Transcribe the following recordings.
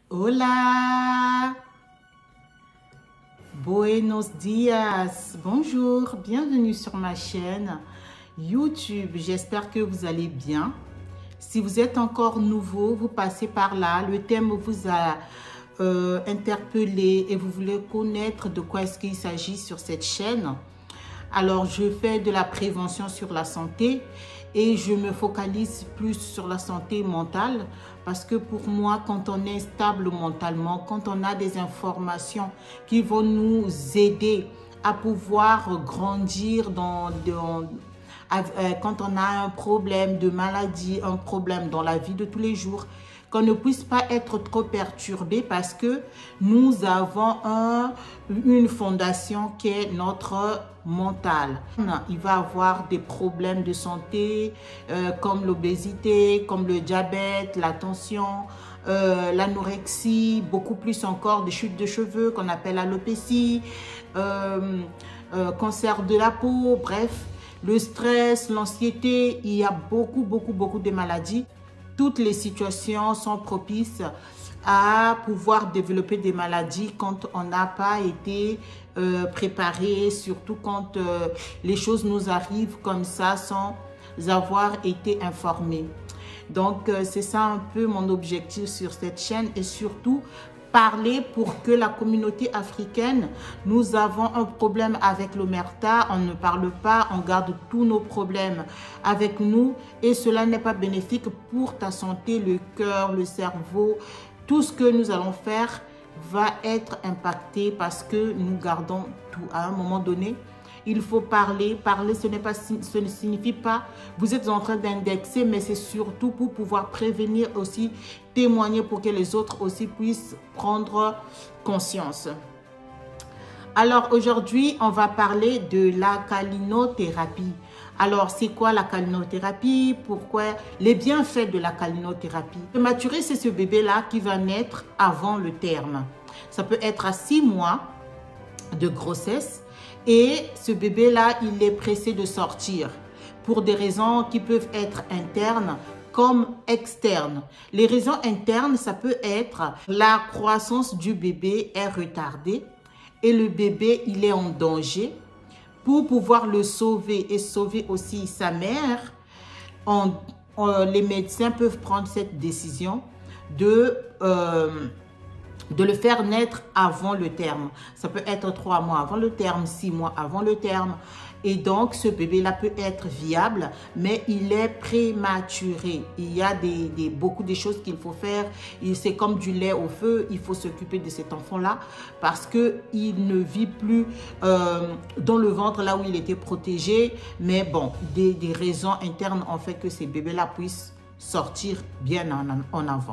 Hola, buenos dias, bonjour, bienvenue sur ma chaîne YouTube. J'espère que vous allez bien. Si vous êtes encore nouveau, vous passez par là, le thème vous a interpellé et vous voulez connaître de quoi est-ce qu'il s'agit sur cette chaîne. Alors, je fais de la prévention sur la santé et je me focalise plus sur la santé mentale parce que pour moi, quand on est stable mentalement, quand on a des informations qui vont nous aider à pouvoir grandir quand on a un problème de maladie, un problème dans la vie de tous les jours, qu'on ne puisse pas être trop perturbé parce que nous avons une fondation qui est notre mental. Il va avoir des problèmes de santé comme l'obésité, comme le diabète, la tension, l'anorexie, beaucoup plus encore des chutes de cheveux qu'on appelle alopécie, cancer de la peau, bref, le stress, l'anxiété, il y a beaucoup de maladies. Toutes les situations sont propices à pouvoir développer des maladies quand on n'a pas été préparé, surtout quand les choses nous arrivent comme ça sans avoir été informés. Donc, c'est ça un peu mon objectif sur cette chaîne et surtout parler pour que la communauté africaine, nous avons un problème avec l'omerta, on ne parle pas, on garde tous nos problèmes avec nous et cela n'est pas bénéfique pour ta santé, le cœur, le cerveau. Tout ce que nous allons faire va être impacté parce que nous gardons tout. À un moment donné, il faut parler. Parler, ce ne signifie pas vous êtes en train d'indexer, mais c'est surtout pour pouvoir prévenir aussi, témoigner pour que les autres aussi puissent prendre conscience. Alors aujourd'hui, on va parler de la calinothérapie. Alors, c'est quoi la calinothérapie? Pourquoi? Les bienfaits de la calinothérapie. Prématuré, c'est ce bébé-là qui va naître avant le terme. Ça peut être à 6 mois de grossesse. Et ce bébé-là, il est pressé de sortir pour des raisons qui peuvent être internes comme externes. Les raisons internes, ça peut être la croissance du bébé est retardée et le bébé, il est en danger. Pour pouvoir le sauver et sauver aussi sa mère, les médecins peuvent prendre cette décision de le faire naître avant le terme. Ça peut être 3 mois avant le terme, 6 mois avant le terme. Et donc, ce bébé-là peut être viable, mais il est prématuré. Il y a beaucoup de choses qu'il faut faire. C'est comme du lait au feu. Il faut s'occuper de cet enfant-là parce qu'il ne vit plus dans le ventre, là où il était protégé. Mais bon, des raisons internes ont fait que ces bébés-là puissent sortir bien en avant.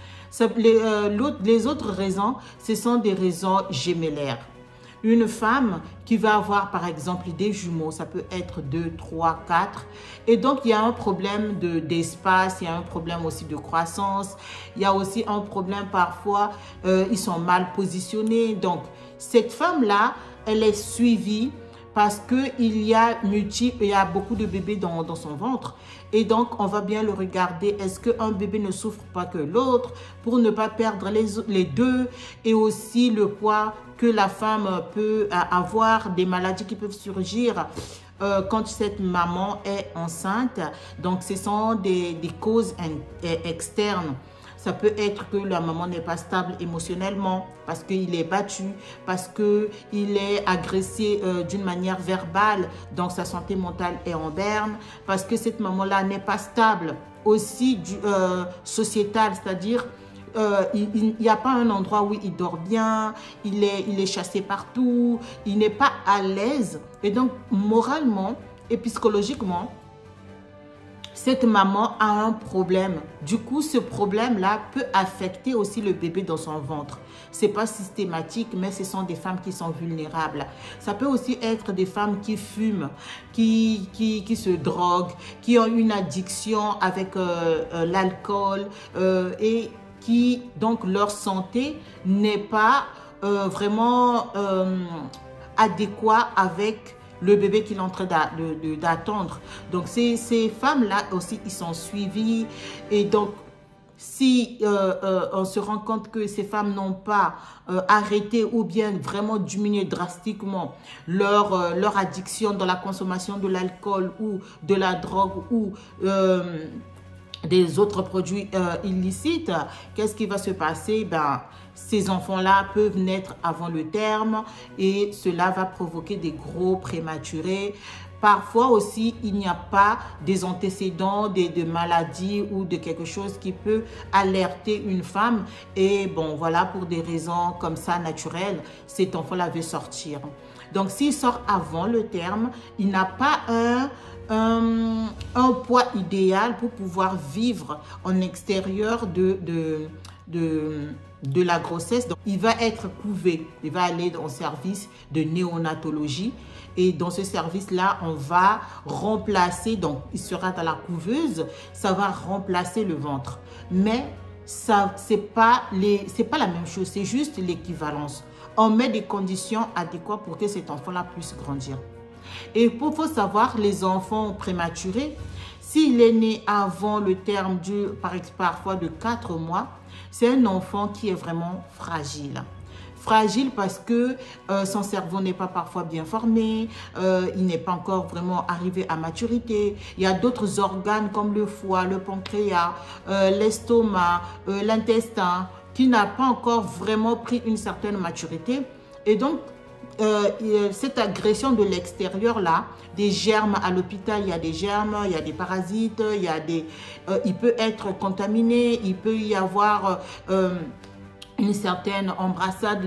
Les autres raisons, ce sont des raisons gémellaires. Une femme qui va avoir par exemple des jumeaux, ça peut être 2, 3, 4. Et donc, il y a un problème d'espace, il y a un problème aussi de croissance. Il y a aussi un problème parfois, ils sont mal positionnés. Donc, cette femme-là, elle est suivie parce qu'il y a beaucoup de bébés dans son ventre. Et donc, on va bien le regarder. Est-ce qu'un bébé ne souffre pas que l'autre pour ne pas perdre les deux? Et aussi le poids que la femme peut avoir, des maladies qui peuvent surgir quand cette maman est enceinte. Donc, ce sont des causes externes. Ça peut être que la maman n'est pas stable émotionnellement parce qu'il est battu, parce qu'il est agressé d'une manière verbale, donc sa santé mentale est en berne, parce que cette maman-là n'est pas stable aussi sociétal, c'est-à-dire il n'y a pas un endroit où il dort bien, il est chassé partout, il n'est pas à l'aise. Et donc, moralement et psychologiquement, cette maman a un problème. Du coup, ce problème-là peut affecter aussi le bébé dans son ventre. Ce n'est pas systématique, mais ce sont des femmes qui sont vulnérables. Ça peut aussi être des femmes qui fument, qui se droguent, qui ont une addiction avec l'alcool et qui, donc, leur santé n'est pas vraiment adéquate avec le bébé qu'il est en train d'attendre. Donc, ces femmes-là aussi, ils sont suivis. Et donc, si on se rend compte que ces femmes n'ont pas arrêté ou bien vraiment diminué drastiquement leur addiction dans la consommation de l'alcool ou de la drogue ou des autres produits illicites, qu'est-ce qui va se passer? Ben, ces enfants-là peuvent naître avant le terme et cela va provoquer des gros prématurés. Parfois aussi, il n'y a pas des antécédents, de maladies ou de quelque chose qui peut alerter une femme. Et bon, voilà, pour des raisons comme ça, naturelles, cet enfant-là veut sortir. Donc, s'il sort avant le terme, il n'a pas un poids idéal pour pouvoir vivre en extérieur de la grossesse. Donc, il va être couvé, il va aller dans le service de néonatologie et dans ce service-là, on va remplacer, donc il sera dans la couveuse, ça va remplacer le ventre. Mais ça, c'est pas la même chose, c'est juste l'équivalence. On met des conditions adéquates pour que cet enfant-là puisse grandir. Et il faut savoir, les enfants prématurés, s'il est né avant le terme parfois de 4 mois, c'est un enfant qui est vraiment fragile. Fragile parce que son cerveau n'est pas parfois bien formé, il n'est pas encore vraiment arrivé à maturité. Il y a d'autres organes comme le foie, le pancréas, l'estomac, l'intestin qui n'a pas encore vraiment pris une certaine maturité. Et donc, cette agression de l'extérieur là, des germes à l'hôpital, il y a des germes, il y a des parasites, il peut être contaminé, il peut y avoir une certaine embrassade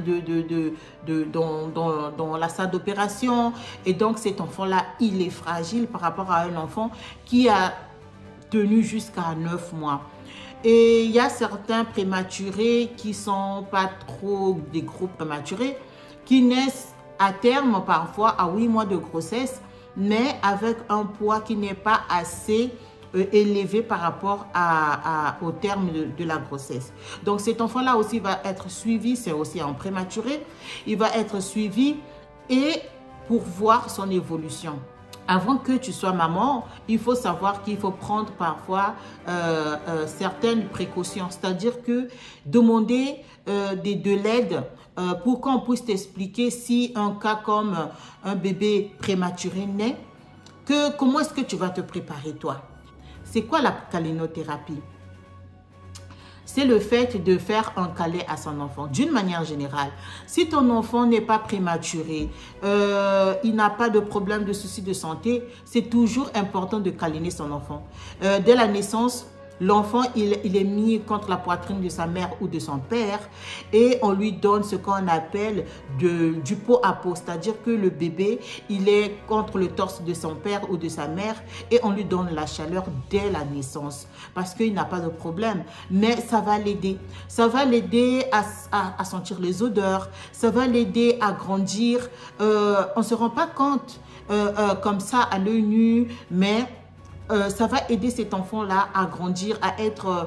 dans la salle d'opération. Et donc cet enfant-là, il est fragile par rapport à un enfant qui a tenu jusqu'à 9 mois. Et il y a certains prématurés qui ne sont pas trop des gros prématurés, qui naissent à terme parfois à 8 mois de grossesse, mais avec un poids qui n'est pas assez élevé par rapport au terme de la grossesse. Donc cet enfant-là aussi va être suivi, c'est aussi un prématuré, il va être suivi et pour voir son évolution. Avant que tu sois maman, il faut savoir qu'il faut prendre parfois certaines précautions, c'est-à-dire que demander de l'aide pour qu'on puisse t'expliquer si un cas comme un bébé prématuré naît, comment est-ce que tu vas te préparer toi? C'est quoi la câlinothérapie? C'est le fait de faire un câlin à son enfant. D'une manière générale, si ton enfant n'est pas prématuré, il n'a pas de problème, de soucis de santé, c'est toujours important de câliner son enfant. Dès la naissance, l'enfant, il est mis contre la poitrine de sa mère ou de son père et on lui donne ce qu'on appelle du pot à pot, c'est-à-dire que le bébé, il est contre le torse de son père ou de sa mère et on lui donne la chaleur dès la naissance parce qu'il n'a pas de problème. Mais ça va l'aider. Ça va l'aider à sentir les odeurs, ça va l'aider à grandir. On ne se rend pas compte comme ça à l'œil nu, mais ça va aider cet enfant-là à grandir, à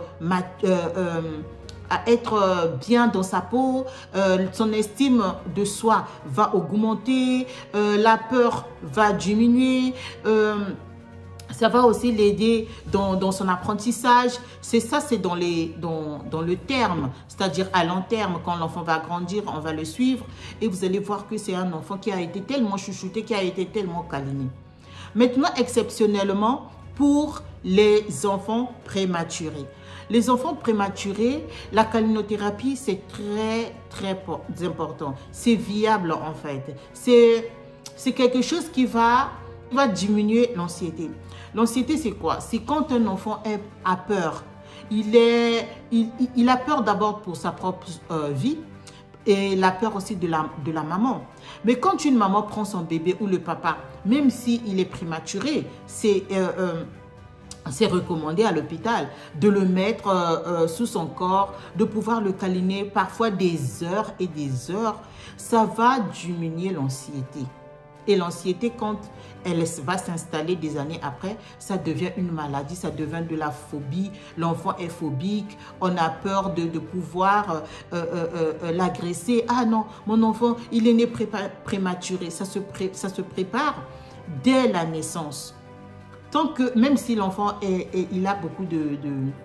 être bien dans sa peau, son estime de soi va augmenter, la peur va diminuer, ça va aussi l'aider dans son apprentissage. C'est ça, c'est dans le terme, c'est-à-dire à long terme, quand l'enfant va grandir, on va le suivre et vous allez voir que c'est un enfant qui a été tellement chouchouté, qui a été tellement câliné. Maintenant, exceptionnellement, pour les enfants prématurés. Les enfants prématurés, la câlinothérapie, c'est très, très important. C'est viable en fait. C'est quelque chose qui va diminuer l'anxiété. L'anxiété, c'est quoi? C'est quand un enfant a peur. Il a peur d'abord pour sa propre vie et la peur aussi de la maman. Mais quand une maman prend son bébé ou le papa, même s'il est prématuré, c'est recommandé à l'hôpital de le mettre sous son corps, de pouvoir le câliner parfois des heures et des heures. Ça va diminuer l'anxiété. Et l'anxiété, quand elle va s'installer des années après, ça devient une maladie, ça devient de la phobie. L'enfant est phobique, on a peur de pouvoir l'agresser. Ah non, mon enfant, il est né prématuré. Ça se prépare dès la naissance. Tant que, même si l'enfant il a beaucoup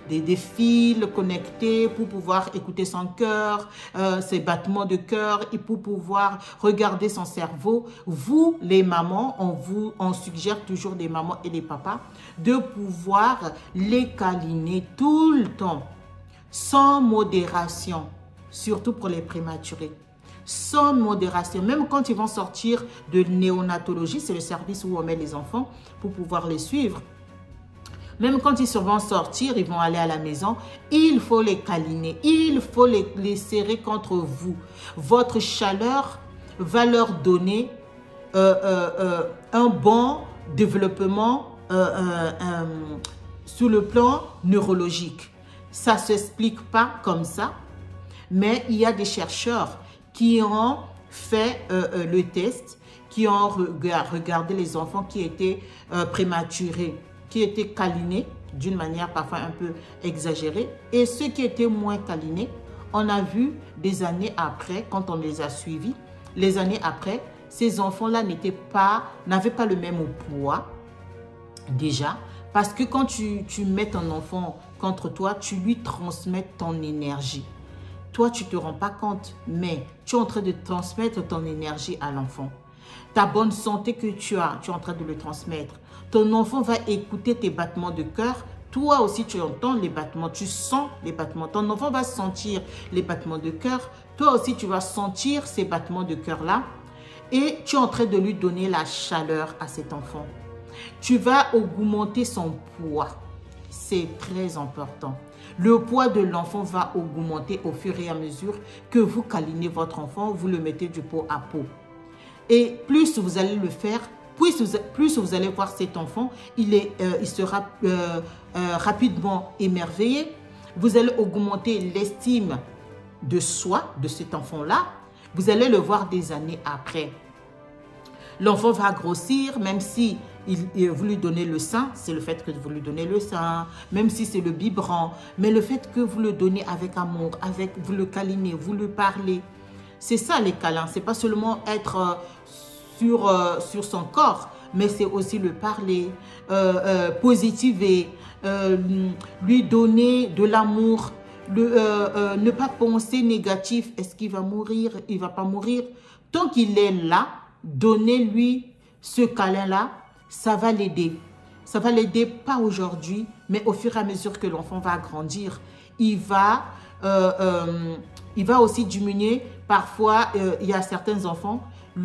des fils connectés pour pouvoir écouter son cœur, ses battements de cœur et pour pouvoir regarder son cerveau. Vous, les mamans, on suggère toujours des mamans et des papas de pouvoir les câliner tout le temps, sans modération, surtout pour les prématurés. Sans modération, même quand ils vont sortir de néonatologie, c'est le service où on met les enfants pour pouvoir les suivre. Même quand ils vont sortir, ils vont aller à la maison, il faut les câliner, il faut les serrer contre vous. Votre chaleur va leur donner un bon développement sur le plan neurologique. Ça ne s'explique pas comme ça, mais il y a des chercheurs qui ont fait le test, qui ont regardé les enfants qui étaient prématurés, qui étaient câlinés d'une manière parfois un peu exagérée, et ceux qui étaient moins câlinés, on a vu des années après, quand on les a suivis, les années après, ces enfants-là n'avaient pas le même poids déjà, parce que quand tu mets ton enfant contre toi, tu lui transmets ton énergie. Toi, tu ne te rends pas compte, mais tu es en train de transmettre ton énergie à l'enfant. Ta bonne santé que tu es en train de le transmettre. Ton enfant va écouter tes battements de cœur. Toi aussi, tu entends les battements, tu sens les battements. Ton enfant va sentir les battements de cœur. Toi aussi, tu vas sentir ces battements de cœur-là. Et tu es en train de lui donner la chaleur à cet enfant. Tu vas augmenter son poids. C'est très important. Le poids de l'enfant va augmenter au fur et à mesure que vous câlinez votre enfant, vous le mettez du pot à pot. Et plus vous allez le faire, plus vous allez voir cet enfant, il sera rapidement émerveillé. Vous allez augmenter l'estime de soi de cet enfant-là. Vous allez le voir des années après. L'enfant va grossir, même si vous lui donnez le sein, c'est le fait que vous lui donnez le sein, même si c'est le biberon, mais le fait que vous le donnez avec amour, vous le câlinez, vous le parlez. C'est ça les câlins, c'est pas seulement être sur son corps, mais c'est aussi le parler, positiver, lui donner de l'amour, ne pas penser négatif. Est-ce qu'il va mourir? Il va pas mourir. Tant qu'il est là, donnez-lui ce câlin-là, ça va l'aider. Ça va l'aider pas aujourd'hui, mais au fur et à mesure que l'enfant va grandir, il va aussi diminuer. Parfois, il y a certains enfants,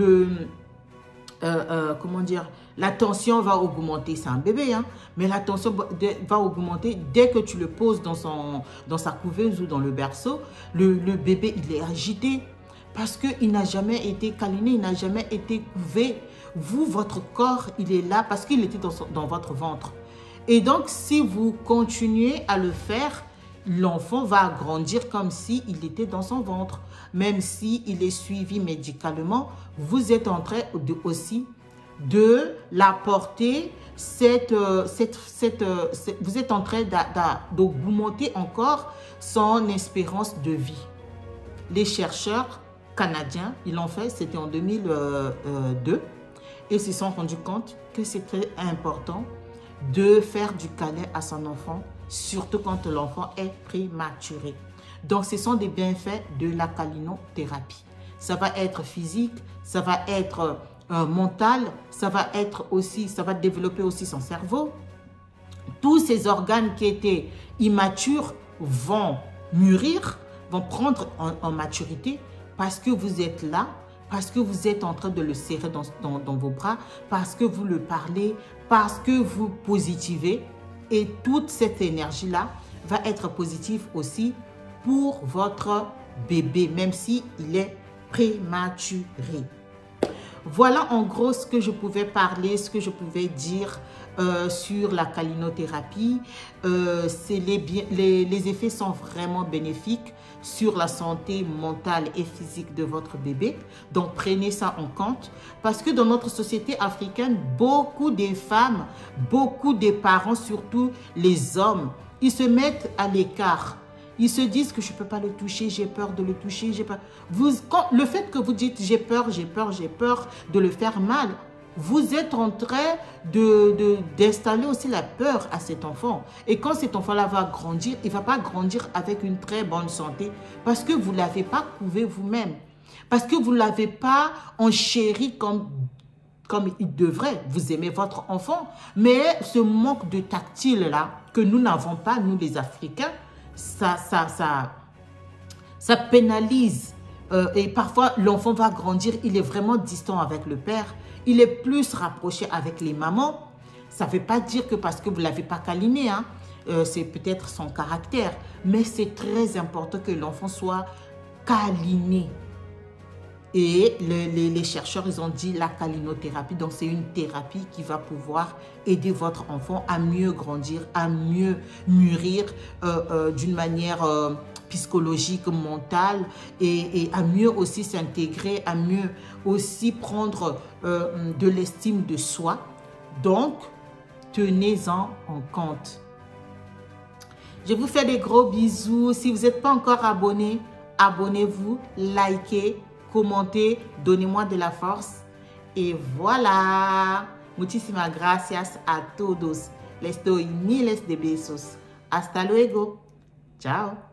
comment dire, la tension va augmenter. C'est un bébé, hein, mais la tension va augmenter dès que tu le poses dans sa couveuse ou dans le berceau. Le bébé, il est agité parce qu'il n'a jamais été câliné, il n'a jamais été couvé. Vous, votre corps, il est là parce qu'il était dans votre ventre. Et donc, si vous continuez à le faire, l'enfant va grandir comme s'il était dans son ventre. Même s'il est suivi médicalement, vous êtes en train aussi de l'apporter, vous êtes en train d'augmenter encore son espérance de vie. Les chercheurs canadiens, ils l'ont fait, c'était en 2002, et se sont rendus compte que c'est très important de faire du câlin à son enfant, surtout quand l'enfant est prématuré. Donc, ce sont des bienfaits de la câlinothérapie. Ça va être physique, ça va être mental, ça va développer aussi son cerveau. Tous ces organes qui étaient immatures vont mûrir, vont prendre en maturité parce que vous êtes là, parce que vous êtes en train de le serrer dans vos bras, parce que vous le parlez, parce que vous positivez. Et toute cette énergie-là va être positive aussi pour votre bébé, même s'il est prématuré. Voilà en gros ce que je pouvais parler, ce que je pouvais dire sur la câlinothérapie. Les effets sont vraiment bénéfiques sur la santé mentale et physique de votre bébé. Donc, prenez ça en compte parce que dans notre société africaine, beaucoup des femmes, beaucoup des parents, surtout les hommes, ils se mettent à l'écart. Ils se disent que je ne peux pas le toucher, j'ai peur de le toucher. Le fait que vous dites j'ai peur de le faire mal, vous êtes en train d'installer aussi la peur à cet enfant. Et quand cet enfant-là va grandir, il ne va pas grandir avec une très bonne santé parce que vous ne l'avez pas couvé vous-même. Parce que vous ne l'avez pas enchéri comme il devrait. Vous aimez votre enfant, mais ce manque de tactile-là, que nous n'avons pas, nous les Africains, ça pénalise. Et parfois, l'enfant va grandir, il est vraiment distant avec le père. Il est plus rapproché avec les mamans. Ça ne veut pas dire que parce que vous ne l'avez pas câliné, hein, c'est peut-être son caractère. Mais c'est très important que l'enfant soit câliné. Et les chercheurs, ils ont dit la câlinothérapie. Donc, c'est une thérapie qui va pouvoir aider votre enfant à mieux grandir, à mieux mûrir d'une manière psychologique, mentale et à mieux aussi s'intégrer, à mieux aussi prendre de l'estime de soi. Donc, tenez-en en compte. Je vous fais des gros bisous. Si vous n'êtes pas encore abonné, abonnez-vous, likez, commentez, donnez-moi de la force. Et voilà. Muchísimas gracias a todos. Les doy miles de besos. Hasta luego. Ciao.